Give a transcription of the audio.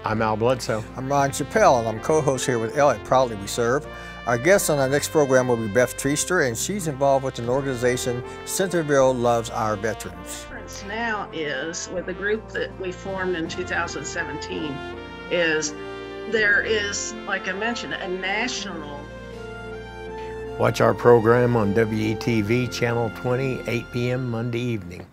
I'm Al Bledsoe. I'm Ron Chappell, and I'm co-host here with Elle at Proudly We Serve. Our guest on our next program will be Beth Treaster, and she's involved with an organization, Centerville Loves Our Veterans. The difference now is, with the group that we formed in 2017, is there is, like I mentioned, a national. Watch our program on WCTV Channel 20, 8 p.m. Monday evening.